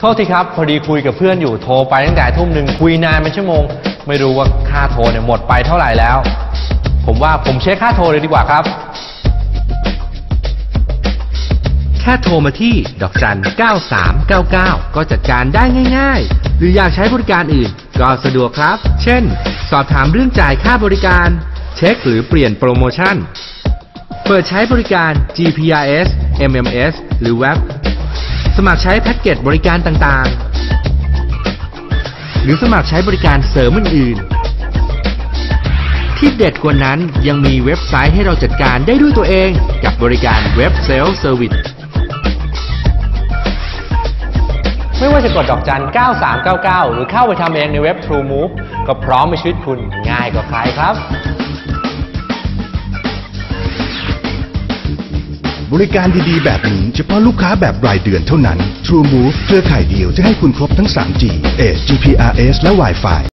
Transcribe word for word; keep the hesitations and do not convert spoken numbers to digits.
โทษทีครับพอดีคุยกับเพื่อนอยู่โทรไปตั้งแต่ทุ่มหนึ่งคุยนานเป็นชั่วโมงไม่รู้ว่าค่าโทรเนี่ยหมดไปเท่าไหร่แล้วผมว่าผมเช็คค่าโทรเลยดีกว่าครับแค่โทรมาที่ดอกจันเก้าสามเก้าเก้าก็จัดการได้ง่ายๆหรืออยากใช้บริการอื่นก็สะดวกครับเช่นสอบถามเรื่องจ่ายค่าบริการเช็คหรือเปลี่ยนโปรโมชั่นเปิดใช้บริการ จี พี อาร์ เอส เอ็ม เอ็ม เอส หรือเว็บสมัครใช้แพ็กเกจบริการต่างๆหรือสมัครใช้บริการเสริมอื่นๆที่เด็ดกว่านั้นยังมีเว็บไซต์ให้เราจัดการได้ด้วยตัวเองกับบริการเว็บเซลฟ์เซอร์วิสไม่ว่าจะกดดอกจันเก้าสามเก้าเก้าหรือเข้าไปทำเองในเว็บ TrueMove ก็พร้อมให้ชีวิตคุณง่ายกว่าใครครับบริการดีๆแบบนี้เฉพาะลูกค้าแบบรายเดือนเท่านั้น TrueMove เครือข่ายเดียวจะให้คุณครบทั้ง ทรี จี เอ จี พี อาร์ เอส และ Wi-Fi